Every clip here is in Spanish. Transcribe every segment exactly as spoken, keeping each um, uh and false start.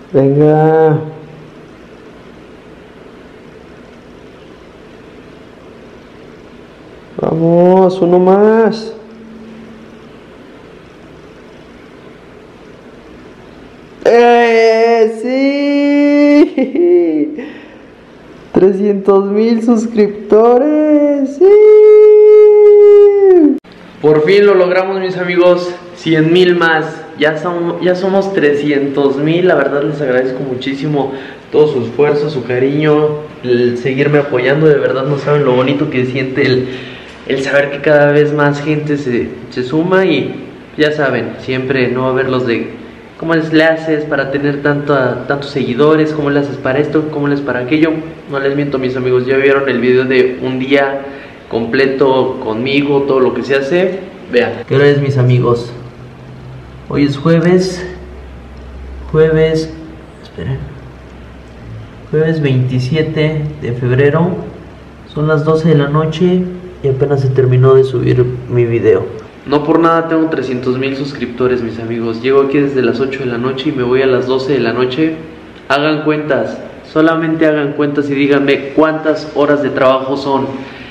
Venga. Vamos, uno más. ¡Eh! ¡Sí! trescientos mil suscriptores. ¡Sí! Por fin lo logramos, mis amigos. cien mil más. Ya somos, ya somos trescientos mil. La verdad les agradezco muchísimo todo su esfuerzo, su cariño, el seguirme apoyando. De verdad no saben lo bonito que siente el, el saber que cada vez más gente se, se suma. Y ya saben, siempre no va a haber los de cómo les le haces para tener tanto, tantos seguidores, cómo le haces para esto, cómo le haces para aquello. No les miento, mis amigos, ya vieron el video de un día completo conmigo, todo lo que se hace. Vean. ¿Qué hora es, mis amigos? Hoy es jueves. Jueves. Esperen. Jueves veintisiete de febrero. Son las doce de la noche y apenas se terminó de subir mi video. No por nada tengo trescientos mil suscriptores, mis amigos. Llego aquí desde las ocho de la noche y me voy a las doce de la noche. Hagan cuentas. Solamente hagan cuentas y díganme cuántas horas de trabajo son.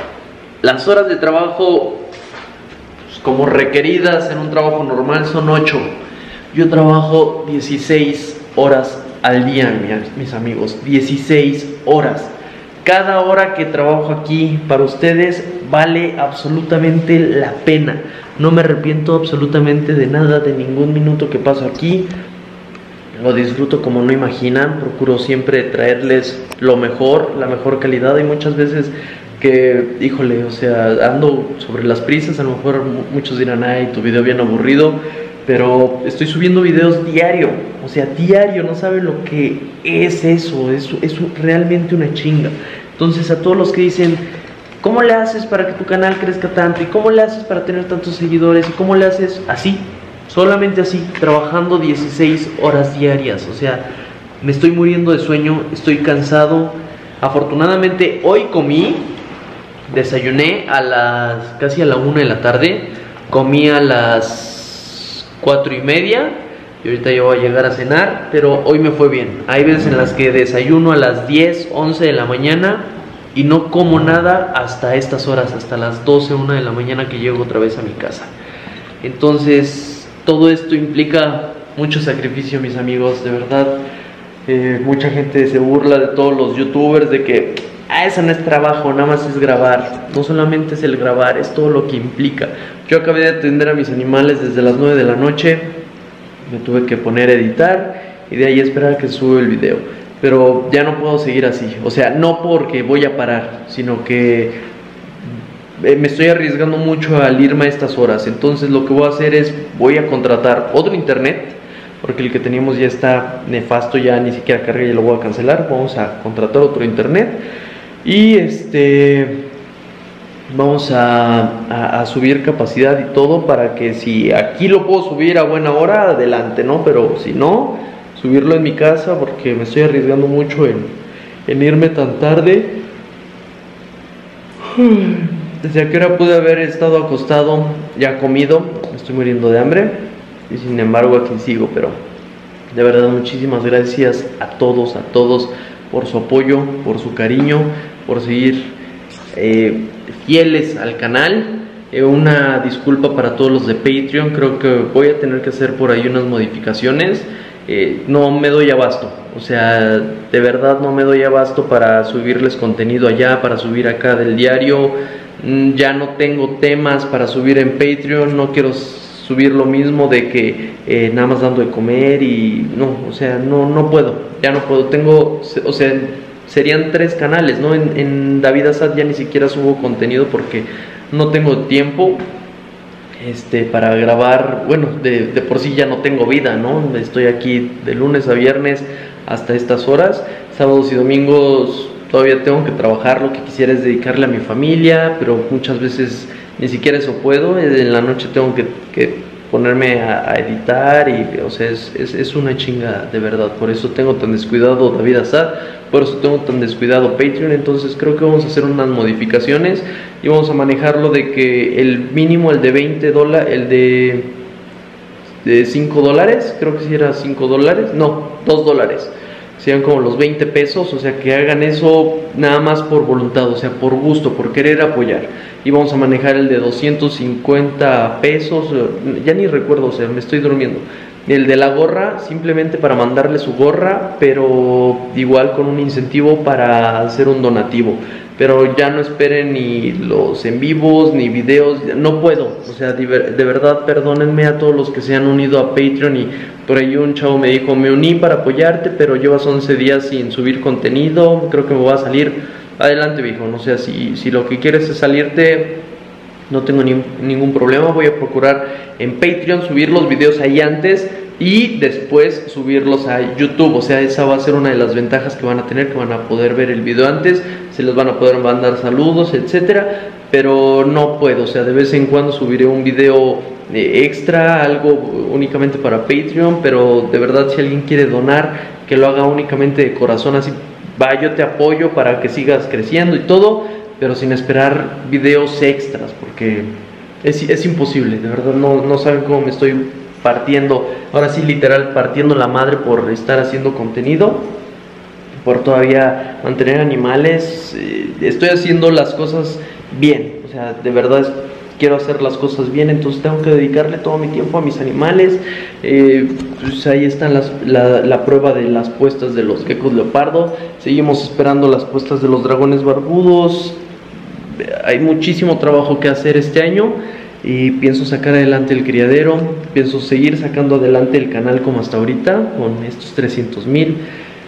Las horas de trabajo, pues, como requeridas en un trabajo normal, son ocho. Yo trabajo dieciséis horas al día, mis amigos. dieciséis horas. Cada hora que trabajo aquí para ustedes vale absolutamente la pena. No me arrepiento absolutamente de nada, de ningún minuto que paso aquí. Lo disfruto como no imaginan. Procuro siempre traerles lo mejor, la mejor calidad. Hay muchas veces que, híjole, o sea, ando sobre las prisas. A lo mejor muchos dirán, ay, tu video bien aburrido. Pero estoy subiendo videos diario. O sea, diario, no saben lo que es eso. Es, es realmente una chinga. Entonces, a todos los que dicen, ¿cómo le haces para que tu canal crezca tanto? ¿Y cómo le haces para tener tantos seguidores? ¿Y cómo le haces? Así, solamente así, trabajando dieciséis horas diarias. O sea, me estoy muriendo de sueño, estoy cansado. Afortunadamente, hoy comí, desayuné a las casi a la una de la tarde. Comí a las cuatro y media. Y ahorita ya voy a llegar a cenar, pero hoy me fue bien. Hay veces en las que desayuno a las diez, once de la mañana y no como nada hasta estas horas, hasta las doce, una de la mañana que llego otra vez a mi casa. Entonces, todo esto implica mucho sacrificio, mis amigos, de verdad. Eh, mucha gente se burla de todos los youtubers de que, ah, eso no es trabajo, nada más es grabar. No solamente es el grabar, es todo lo que implica. Yo acabé de atender a mis animales desde las nueve de la noche. Me tuve que poner a editar y de ahí esperar a que suba el video. Pero ya no puedo seguir así. O sea, no porque voy a parar, sino que me estoy arriesgando mucho al irme a estas horas. Entonces lo que voy a hacer es, voy a contratar otro internet, porque el que teníamos ya está nefasto, ya ni siquiera carga, ya lo voy a cancelar. Vamos a contratar otro internet y este... vamos a, a, a subir capacidad y todo para que si aquí lo puedo subir a buena hora, adelante, ¿no? Pero si no, subirlo en mi casa porque me estoy arriesgando mucho en, en irme tan tarde. Desde a qué hora pude haber estado acostado, ya comido, me estoy muriendo de hambre y sin embargo aquí sigo. Pero de verdad muchísimas gracias a todos, a todos por su apoyo, por su cariño, por seguir Eh, fieles al canal. Eh, una disculpa para todos los de Patreon. Creo que voy a tener que hacer por ahí unas modificaciones. eh, No me doy abasto. O sea, de verdad no me doy abasto para subirles contenido allá, para subir acá del diario. mm, Ya no tengo temas para subir en Patreon. No quiero subir lo mismo de que eh, nada más dando de comer y no, o sea, no, no puedo. Ya no puedo, tengo, o sea, serían tres canales, ¿no? En, en David Assad ya ni siquiera subo contenido porque no tengo tiempo este, para grabar. Bueno, de, de por sí ya no tengo vida, ¿no? Estoy aquí de lunes a viernes hasta estas horas. Sábados y domingos todavía tengo que trabajar. Lo que quisiera es dedicarle a mi familia, pero muchas veces ni siquiera eso puedo. En la noche tengo que, que ponerme a, a editar y, o sea, es, es, es una chinga de verdad. Por eso tengo tan descuidado David Assad, por eso tengo tan descuidado Patreon. Entonces creo que vamos a hacer unas modificaciones y vamos a manejarlo de que el mínimo, el de veinte dólares, el de de cinco dólares, creo que si era cinco dólares, no, dos dólares, sean como los veinte pesos, o sea que hagan eso nada más por voluntad, o sea por gusto, por querer apoyar. Y vamos a manejar el de doscientos cincuenta pesos, ya ni recuerdo, o sea me estoy durmiendo. El de la gorra, simplemente para mandarle su gorra, pero igual con un incentivo para hacer un donativo. Pero ya no esperen ni los en vivos, ni videos, no puedo. O sea, de, de verdad, perdónenme a todos los que se han unido a Patreon. Y por ahí un chavo me dijo, me uní para apoyarte, pero llevas once días sin subir contenido, creo que me va a salir. Adelante, viejo, no sé, si, si lo que quieres es salirte, no tengo ni, ningún problema. Voy a procurar en Patreon subir los videos ahí antes y después subirlos a YouTube. O sea, esa va a ser una de las ventajas que van a tener, que van a poder ver el video antes, se les van a poder mandar saludos, etcétera. Pero no puedo, o sea, de vez en cuando subiré un video eh, extra, algo únicamente para Patreon. Pero de verdad, si alguien quiere donar, que lo haga únicamente de corazón, así va, yo te apoyo para que sigas creciendo y todo, pero sin esperar videos extras, porque es, es imposible, de verdad. No, no saben cómo me estoy partiendo, ahora sí literal partiendo la madre por estar haciendo contenido, por todavía mantener animales. eh, estoy haciendo las cosas bien, o sea, de verdad quiero hacer las cosas bien, entonces tengo que dedicarle todo mi tiempo a mis animales. eh, pues ahí están las, la, la prueba de las puestas de los geckos leopardo, seguimos esperando las puestas de los dragones barbudos. Hay muchísimo trabajo que hacer este año y pienso sacar adelante el criadero, pienso seguir sacando adelante el canal como hasta ahorita con estos trescientos mil.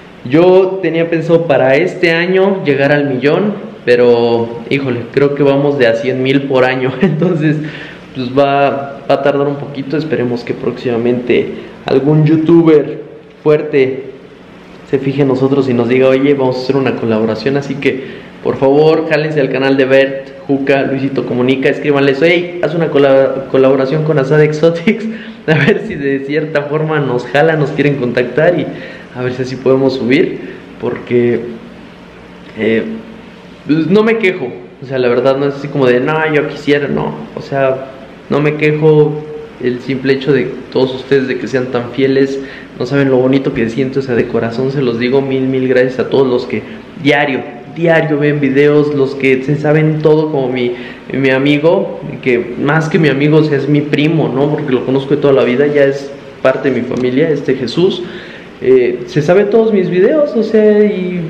Yo tenía pensado para este año llegar al millón, pero híjole, creo que vamos de a cien mil por año, entonces pues va, va a tardar un poquito. Esperemos que próximamente algún youtuber fuerte se fije en nosotros y nos diga, oye, vamos a hacer una colaboración. Así que por favor, jálense al canal de Bert, Juca, Luisito Comunica, escríbanles, hey, haz una colaboración con Asad Exotics, a ver si de cierta forma nos jala, nos quieren contactar y a ver si así podemos subir, porque eh, pues no me quejo, o sea, la verdad no es así como de, no, yo quisiera, no, o sea, no me quejo. El simple hecho de todos ustedes de que sean tan fieles, no saben lo bonito que siento, o sea, de corazón se los digo, mil, mil gracias a todos los que diario, diario ven videos, los que se saben todo, como mi, mi amigo, que más que mi amigo, o sea, es mi primo, ¿no? Porque lo conozco de toda la vida, ya es parte de mi familia, este Jesús, eh, se sabe todos mis videos, o sea, y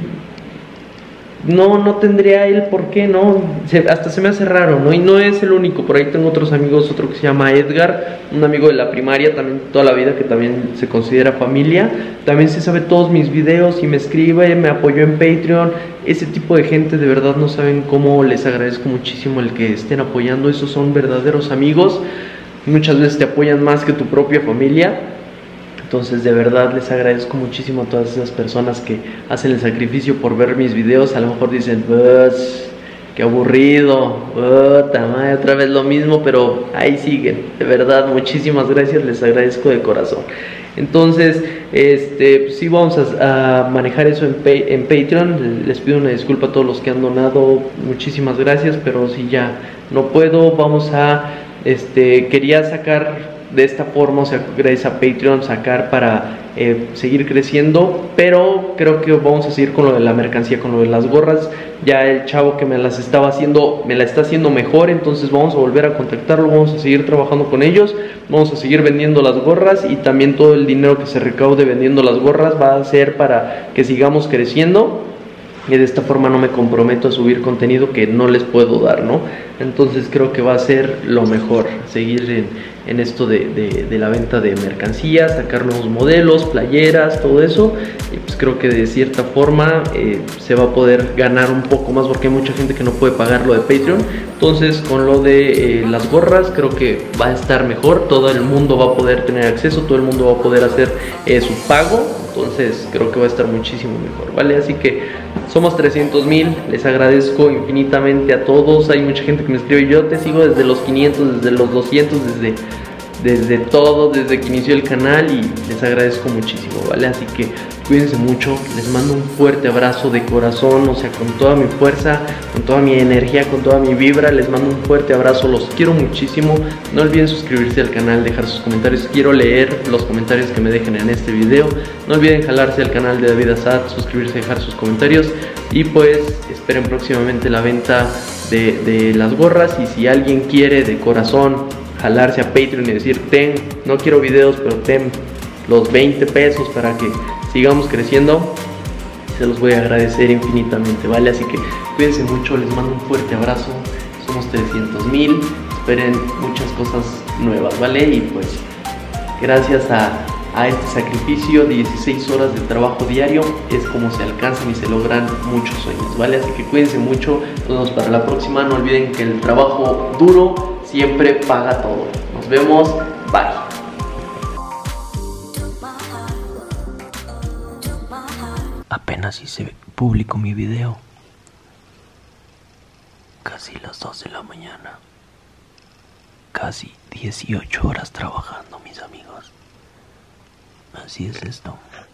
no, no tendría él por qué, ¿no? Se, hasta se me hace raro, ¿no? Y no es el único, por ahí tengo otros amigos, otro que se llama Edgar, un amigo de la primaria, también toda la vida, que también se considera familia, también se sabe todos mis videos y me escribe, me apoyó en Patreon. Ese tipo de gente, de verdad no saben cómo les agradezco muchísimo el que estén apoyando. Esos son verdaderos amigos, muchas veces te apoyan más que tu propia familia. Entonces de verdad les agradezco muchísimo a todas esas personas que hacen el sacrificio por ver mis videos. A lo mejor dicen, pues, qué aburrido, puta madre, otra vez lo mismo, pero ahí siguen. De verdad, muchísimas gracias, les agradezco de corazón. Entonces, este, pues sí, vamos a, a manejar eso en, pay, en Patreon. Les pido una disculpa a todos los que han donado, muchísimas gracias, pero si ya no puedo, vamos a, este, quería sacar de esta forma, o sea, gracias a Patreon, sacar para eh, seguir creciendo, pero creo que vamos a seguir con lo de la mercancía, con lo de las gorras. Ya el chavo que me las estaba haciendo, me la está haciendo mejor, entonces vamos a volver a contactarlo, vamos a seguir trabajando con ellos, vamos a seguir vendiendo las gorras, y también todo el dinero que se recaude vendiendo las gorras va a ser para que sigamos creciendo. Y de esta forma no me comprometo a subir contenido que no les puedo dar, ¿no? Entonces creo que va a ser lo mejor, seguir en, en esto de, de, de la venta de mercancías, sacar nuevos modelos, playeras, todo eso. Y pues creo que de cierta forma eh, se va a poder ganar un poco más, porque hay mucha gente que no puede pagar lo de Patreon. Entonces con lo de eh, las gorras creo que va a estar mejor, todo el mundo va a poder tener acceso, todo el mundo va a poder hacer eh, su pago. Entonces creo que va a estar muchísimo mejor, ¿vale? Así que somos trescientos mil, les agradezco infinitamente a todos. Hay mucha gente que me escribe, yo te sigo desde los quinientos, desde los doscientos, desde desde todo, desde que inició el canal, y les agradezco muchísimo, ¿vale? Así que cuídense mucho, les mando un fuerte abrazo de corazón, o sea, con toda mi fuerza, con toda mi energía, con toda mi vibra, les mando un fuerte abrazo, los quiero muchísimo. No olviden suscribirse al canal, dejar sus comentarios, quiero leer los comentarios que me dejen en este video. No olviden jalarse al canal de David Assad, suscribirse, dejar sus comentarios, y pues esperen próximamente la venta de, de las gorras. Y si alguien quiere de corazón jalarse a Patreon y decir, ten, no quiero videos, pero ten los veinte pesos para que sigamos creciendo, se los voy a agradecer infinitamente, ¿vale? Así que cuídense mucho, les mando un fuerte abrazo, somos trescientos mil, esperen muchas cosas nuevas, ¿vale? Y pues gracias a, a este sacrificio de dieciséis horas de trabajo diario es como se alcanzan y se logran muchos sueños, ¿vale? Así que cuídense mucho, nos vemos para la próxima. No olviden que el trabajo duro siempre paga todo. Nos vemos, bye. Apenas hice público mi video, casi las dos de la mañana, casi dieciocho horas trabajando, mis amigos. Así es esto.